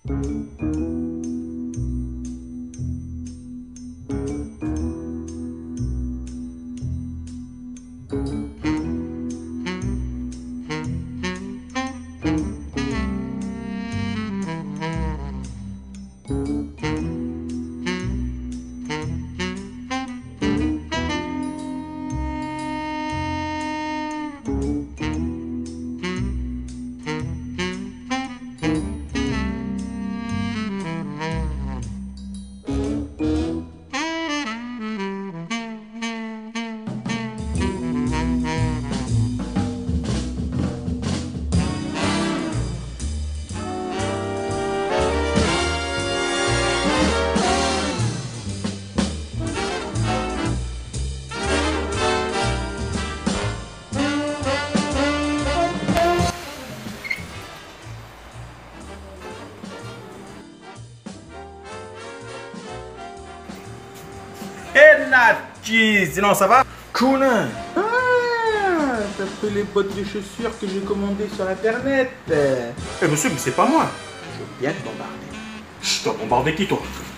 Et Natchi, sinon ça va? Conan. Ah, t'as pris les bottes de chaussures que j'ai commandées sur internet. Eh monsieur, mais c'est pas moi. Je veux bien te bombarder. Chut, t'as bombardé qui toi?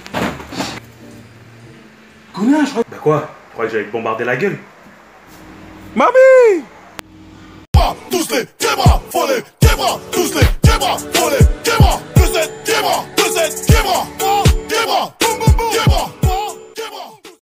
Conan, je crois... Bah quoi? Tu croyais que j'allais te bombarder la gueule? Mamie! Tous les bras, faut les bras.